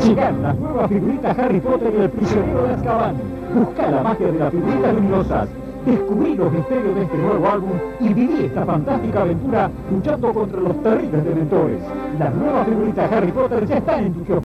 Llegan las nuevas figuritas Harry Potter y el prisionero de Azkaban. Busca la magia de las figuritas luminosas. Descubrí los misterios de este nuevo álbum y viví esta fantástica aventura luchando contra los terribles dementores. Las nuevas figuritas Harry Potter ya están en tu kiosco.